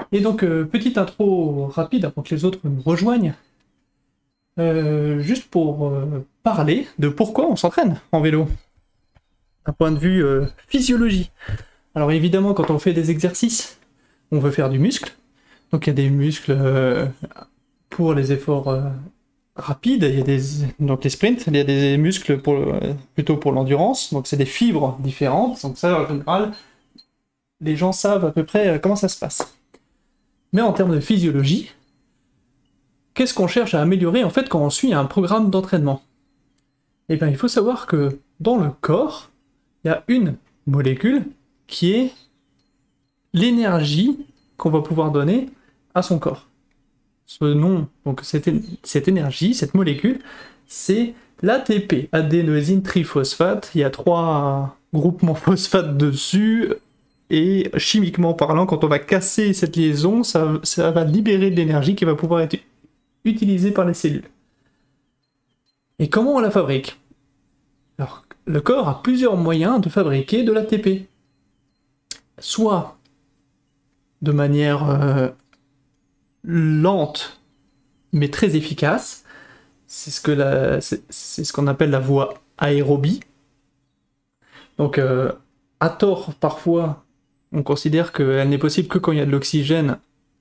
Et donc, petite intro rapide avant que les autres nous rejoignent, juste pour parler de pourquoi on s'entraîne en vélo, d'un point de vue physiologie. Alors évidemment, quand on fait des exercices, on veut faire du muscle, donc il y a des muscles pour les efforts rapides, il y a donc les sprints, il y a des muscles plutôt pour l'endurance, donc c'est des fibres différentes, donc ça en général, les gens savent à peu près comment ça se passe. Mais en termes de physiologie, qu'est-ce qu'on cherche à améliorer en fait quand on suit un programme d'entraînement? Eh bien, il faut savoir que dans le corps, il y a une molécule qui est l'énergie qu'on va pouvoir donner à son corps. Ce nom, donc cette énergie, cette molécule, c'est l'ATP, adénosine triphosphate. Il y a 3 groupements phosphates dessus. Et chimiquement parlant, quand on va casser cette liaison, ça va libérer de l'énergie qui va pouvoir être utilisée par les cellules. Et comment on la fabrique? Alors, le corps a plusieurs moyens de fabriquer de l'ATP. Soit de manière lente, mais très efficace. C'est ce qu'on appelle la voie aérobie. Donc, à tort, parfois, on considère qu'elle n'est possible que quand il y a de l'oxygène,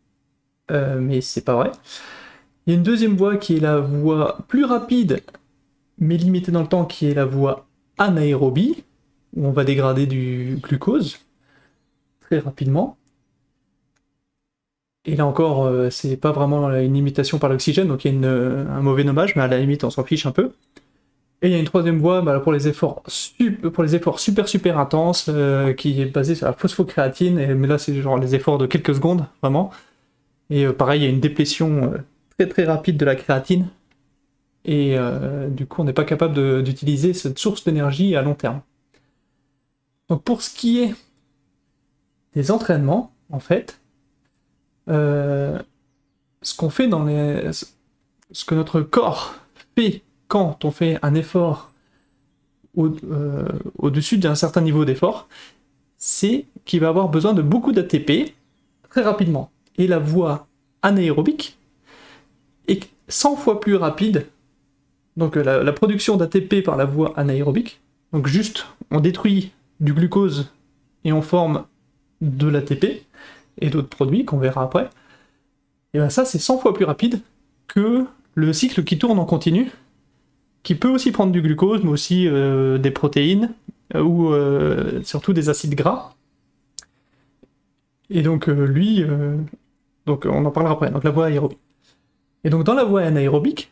mais c'est pas vrai. Il y a une deuxième voie qui est la voie plus rapide, mais limitée dans le temps, qui est la voie anaérobie, où on va dégrader du glucose très rapidement. Et là encore, c'est pas vraiment une limitation par l'oxygène, donc il y a un mauvais nommage, mais à la limite on s'en fiche un peu. Et il y a une troisième voie pour les efforts super intenses, qui est basée sur la phosphocréatine, mais là c'est genre les efforts de quelques secondes, vraiment. Et pareil, il y a une déplétion très rapide de la créatine, et du coup on n'est pas capable d'utiliser cette source d'énergie à long terme. Donc pour ce qui est des entraînements, en fait, ce qu'on fait ce que notre corps fait quand on fait un effort au-dessus d'un certain niveau d'effort, c'est qu'il va avoir besoin de beaucoup d'ATP très rapidement. Et la voie anaérobique est 100 fois plus rapide. Donc la production d'ATP par la voie anaérobique, donc juste on détruit du glucose et on forme de l'ATP et d'autres produits qu'on verra après, et bien ça c'est 100 fois plus rapide que le cycle qui tourne en continu, qui peut aussi prendre du glucose, mais aussi des protéines, ou surtout des acides gras. Et donc donc on en parlera après, donc la voie aérobique. Et donc dans la voie anaérobique,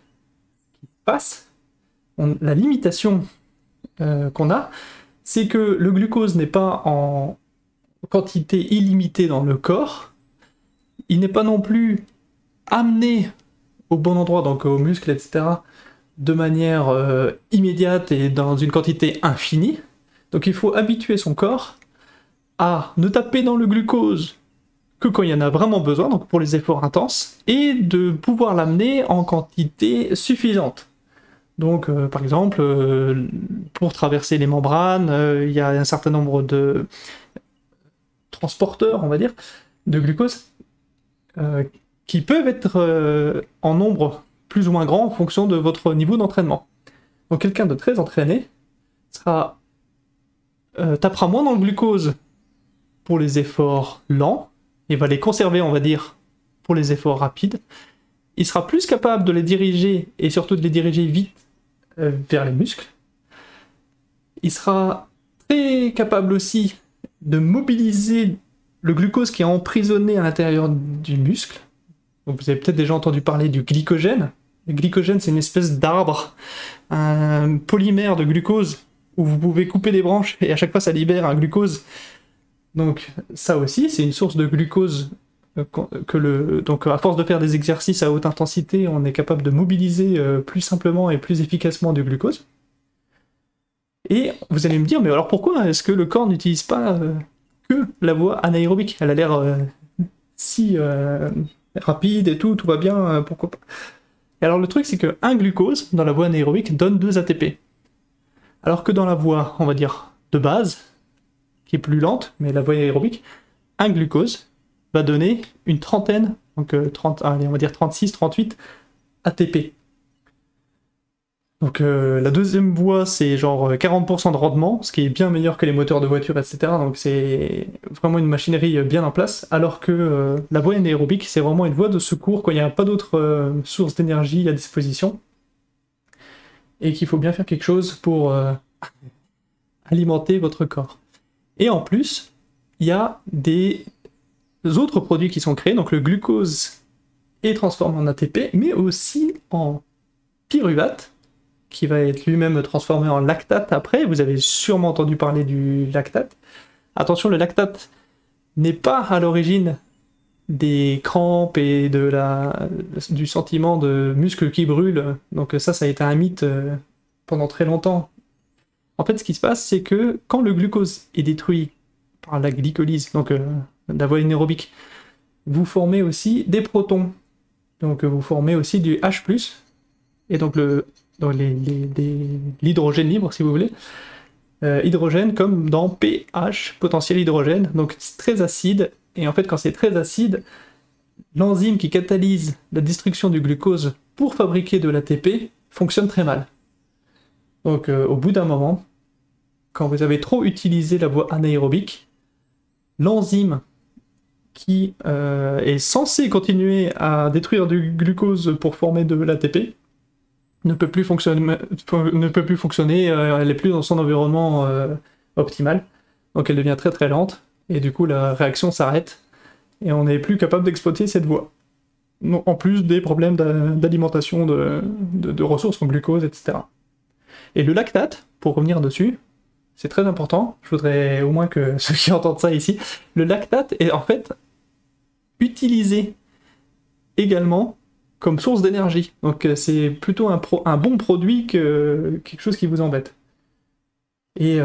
la limitation qu'on a, c'est que le glucose n'est pas en quantité illimitée dans le corps, il n'est pas non plus amené au bon endroit, donc aux muscles, etc., de manière immédiate et dans une quantité infinie. Donc il faut habituer son corps à ne taper dans le glucose que quand il y en a vraiment besoin, donc pour les efforts intenses, et de pouvoir l'amener en quantité suffisante. Donc par exemple, pour traverser les membranes, il y a un certain nombre de transporteurs, on va dire, de glucose, qui peuvent être en nombre plus ou moins grand en fonction de votre niveau d'entraînement. Donc quelqu'un de très entraîné tapera moins dans le glucose pour les efforts lents, et va les conserver, on va dire, pour les efforts rapides. Il sera plus capable de les diriger, et surtout de les diriger vite vers les muscles. Il sera très capable aussi de mobiliser le glucose qui est emprisonné à l'intérieur du muscle. Donc vous avez peut-être déjà entendu parler du glycogène. Le glycogène, c'est une espèce d'arbre, un polymère de glucose, où vous pouvez couper des branches, et à chaque fois ça libère un glucose. Donc ça aussi, c'est une source de glucose donc à force de faire des exercices à haute intensité, on est capable de mobiliser plus simplement et plus efficacement du glucose. Et vous allez me dire, mais alors pourquoi est-ce que le corps n'utilise pas que la voie anaérobique? Elle a l'air si rapide et tout va bien, pourquoi pas? Et alors le truc, c'est qu'un glucose dans la voie anaérobique donne 2 ATP. Alors que dans la voie, on va dire, de base, qui est plus lente, mais la voie aérobique, un glucose va donner une trentaine, donc 30, allez, on va dire 36, 38 ATP. Donc la deuxième voie, c'est genre 40% de rendement, ce qui est bien meilleur que les moteurs de voiture, etc. Donc c'est vraiment une machinerie bien en place, alors que la voie anaérobique, c'est vraiment une voie de secours quand il n'y a pas d'autres sources d'énergie à disposition, et qu'il faut bien faire quelque chose pour alimenter votre corps. Et en plus, il y a des autres produits qui sont créés, donc le glucose est transformé en ATP, mais aussi en pyruvate, qui va être lui-même transformé en lactate après. Vous avez sûrement entendu parler du lactate. Attention, le lactate n'est pas à l'origine des crampes et du sentiment de muscles qui brûlent. Donc ça a été un mythe pendant très longtemps. En fait, ce qui se passe, c'est que quand le glucose est détruit par la glycolyse, donc la voie anaérobique, vous formez aussi des protons. Donc vous formez aussi du H+, et donc l'hydrogène libre, si vous voulez. Hydrogène comme dans pH, potentiel hydrogène, donc c'est très acide, et en fait quand c'est très acide, l'enzyme qui catalyse la destruction du glucose pour fabriquer de l'ATP fonctionne très mal. Donc au bout d'un moment, quand vous avez trop utilisé la voie anaérobique, l'enzyme qui est censée continuer à détruire du glucose pour former de l'ATP ne peut plus fonctionner, elle n'est plus dans son environnement optimal, donc elle devient très très lente, et du coup la réaction s'arrête, et on n'est plus capable d'exploiter cette voie. En plus des problèmes d'alimentation de ressources en glucose, etc. Et le lactate, pour revenir dessus, c'est très important, je voudrais au moins que ceux qui entendent ça ici, le lactate est en fait utilisé également comme source d'énergie. Donc c'est plutôt un bon produit que quelque chose qui vous embête. Et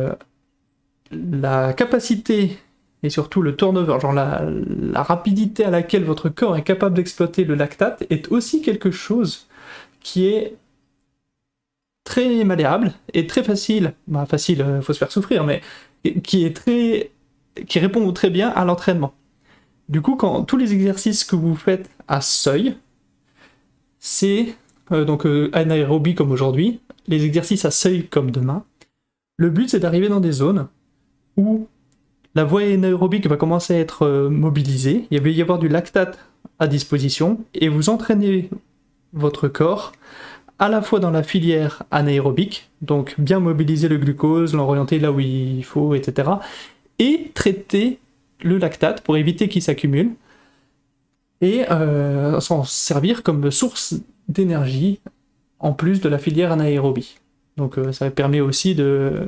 la capacité, et surtout le turnover, genre la rapidité à laquelle votre corps est capable d'exploiter le lactate, est aussi quelque chose qui est très malléable et très facile. Bah facile, faut se faire souffrir, mais qui répond très bien à l'entraînement. Du coup, quand tous les exercices que vous faites à seuil, c'est donc anaérobie comme aujourd'hui, les exercices à seuil comme demain. Le but, c'est d'arriver dans des zones où la voie anaérobique va commencer à être mobilisée, il va y avoir du lactate à disposition, et vous entraînez votre corps à la fois dans la filière anaérobique, donc bien mobiliser le glucose, l'orienter là où il faut, etc., et traiter le lactate pour éviter qu'il s'accumule, et s'en servir comme source d'énergie en plus de la filière anaérobie. Donc ça permet aussi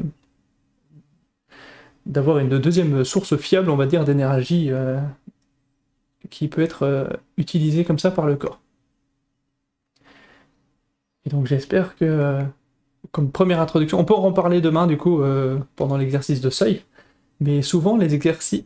d'avoir une deuxième source fiable, on va dire, d'énergie qui peut être utilisée comme ça par le corps. Et donc j'espère que, comme première introduction, on peut en reparler demain du coup pendant l'exercice de seuil, mais souvent les exercices,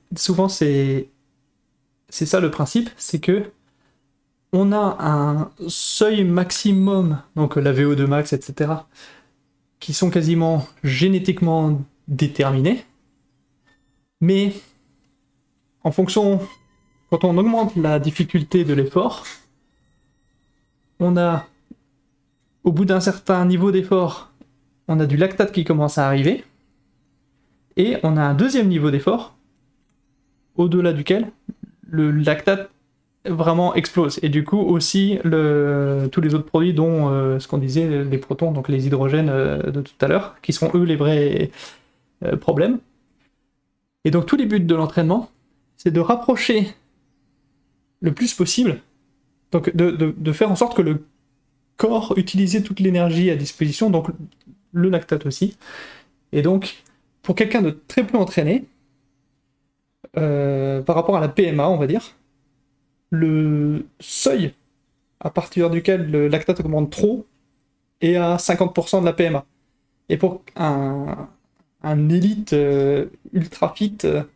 c'est ça le principe, c'est que on a un seuil maximum, donc la VO2 max, etc., qui sont quasiment génétiquement déterminés, mais en fonction, quand on augmente la difficulté de l'effort, on a, au bout d'un certain niveau d'effort, on a du lactate qui commence à arriver, et on a un deuxième niveau d'effort, au-delà duquel le lactate vraiment explose. Et du coup aussi tous les autres produits dont ce qu'on disait, les protons, donc les hydrogènes de tout à l'heure, qui sont eux les vrais problèmes. Et donc tous les buts de l'entraînement, c'est de rapprocher le plus possible, donc de faire en sorte que le corps utilise toute l'énergie à disposition, donc le lactate aussi. Et donc pour quelqu'un de très peu entraîné, par rapport à la PMA, on va dire, le seuil à partir duquel le lactate augmente trop est à 50% de la PMA. Et pour un élite ultra fit,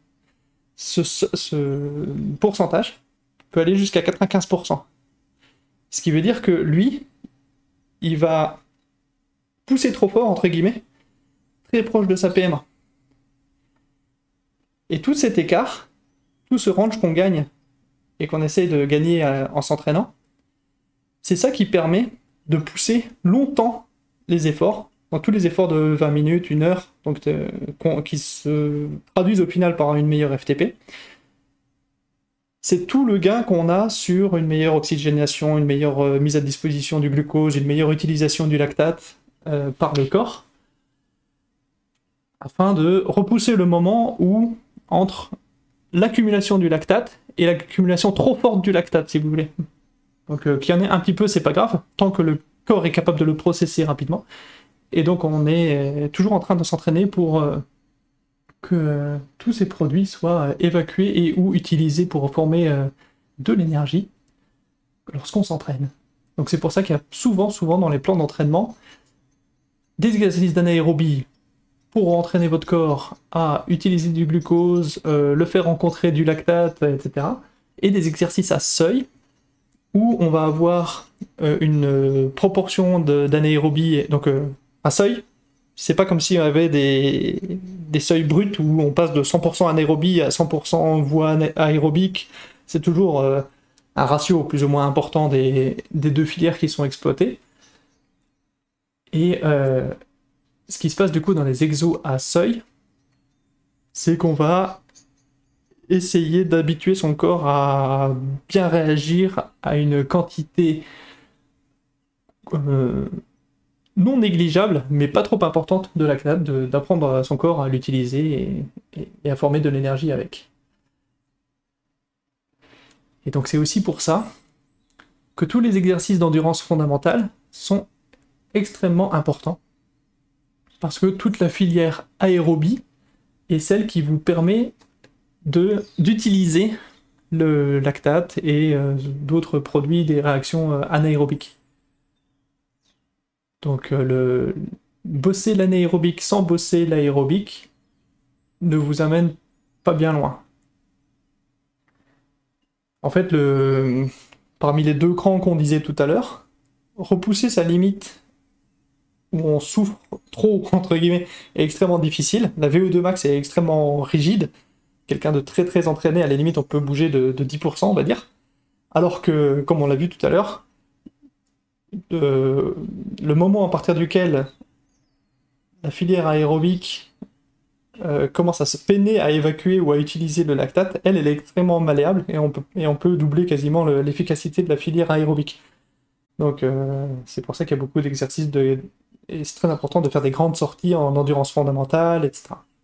ce pourcentage peut aller jusqu'à 95%. Ce qui veut dire que lui, il va pousser trop fort, entre guillemets, très proche de sa PMA. Et tout cet écart, tout ce range qu'on gagne et qu'on essaye de gagner en s'entraînant, c'est ça qui permet de pousser longtemps les efforts, donc tous les efforts de 20 minutes, 1 heure, donc qui se traduisent au final par une meilleure FTP. C'est tout le gain qu'on a sur une meilleure oxygénation, une meilleure mise à disposition du glucose, une meilleure utilisation du lactate par le corps, afin de repousser le moment où, entre l'accumulation du lactate et l'accumulation trop forte du lactate, si vous voulez. Donc qu'il y en ait un petit peu, c'est pas grave, tant que le corps est capable de le processer rapidement. Et donc on est toujours en train de s'entraîner pour que tous ces produits soient évacués et ou utilisés pour former de l'énergie lorsqu'on s'entraîne. Donc c'est pour ça qu'il y a souvent dans les plans d'entraînement des exercices d'anaérobie pour entraîner votre corps à utiliser du glucose, le faire rencontrer du lactate, etc. Et des exercices à seuil où on va avoir une proportion d'anaérobie, donc un seuil. C'est pas comme si on avait des seuils bruts où on passe de 100% anaérobie à 100% voie aérobique. C'est toujours un ratio plus ou moins important des deux filières qui sont exploitées. Et ce qui se passe du coup dans les exos à seuil, c'est qu'on va essayer d'habituer son corps à bien réagir à une quantité non négligeable, mais pas trop importante de lactate, d'apprendre son corps à l'utiliser et à former de l'énergie avec. Et donc c'est aussi pour ça que tous les exercices d'endurance fondamentale sont extrêmement importants, parce que toute la filière aérobie est celle qui vous permet d'utiliser le lactate et d'autres produits des réactions anaérobiques. Donc bosser l'anaérobique sans bosser l'aérobique ne vous amène pas bien loin. En fait, parmi les deux crans qu'on disait tout à l'heure, repousser sa limite où on souffre trop, entre guillemets, est extrêmement difficile. La VO2 max est extrêmement rigide. Quelqu'un de très très entraîné, à la limite, on peut bouger de 10%, on va dire. Alors que, comme on l'a vu tout à l'heure, le moment à partir duquel la filière aérobique commence à se peiner à évacuer ou à utiliser le lactate, elle est extrêmement malléable et on peut doubler quasiment l'efficacité de la filière aérobique. Donc c'est pour ça qu'il y a beaucoup d'exercices et c'est très important de faire des grandes sorties en endurance fondamentale, etc.